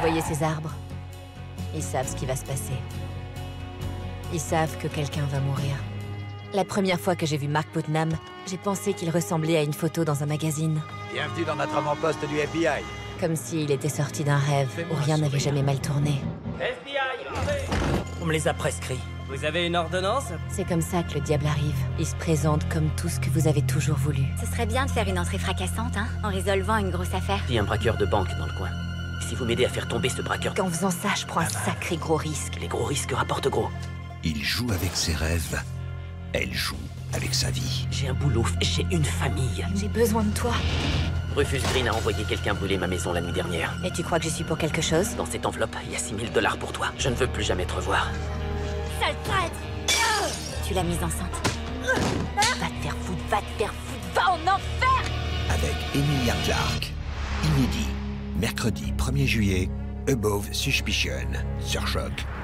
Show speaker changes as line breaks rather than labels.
voyez ces arbres? Ils savent ce qui va se passer. Ils savent que quelqu'un va mourir. La première fois que j'ai vu Mark Putnam, j'ai pensé qu'il ressemblait à une photo dans un magazine.
Bienvenue dans notre avant-poste du FBI.
Comme s'il était sorti d'un rêve où rien n'avait jamais mal tourné.
FBI, arrivez!
On me les a prescrits.
Vous avez une ordonnance?
C'est comme ça que le diable arrive. Il se présente comme tout ce que vous avez toujours voulu.
Ce serait bien de faire une entrée fracassante, hein, en résolvant une grosse affaire.
Il y a un braqueur de banque dans le coin. Si vous m'aidez à faire tomber ce braqueur...
En faisant ça, je prends un sacré gros risque.
Les gros risques rapportent gros.
Il joue avec ses rêves. Elle joue avec sa vie.
J'ai un boulot, j'ai une famille.
J'ai besoin de toi.
Rufus Green a envoyé quelqu'un brûler ma maison la nuit dernière.
Et tu crois que je suis pour quelque chose?
Dans cette enveloppe, il y a 6 000 $ pour toi. Je ne veux plus jamais te revoir.
Sale traître! Tu l'as mise enceinte.
Va te faire foutre, va te faire foutre, va en enfer!
Avec Emilia Clarke. Inédit. Mercredi 1er juillet. Above Suspicion. Sur Choc.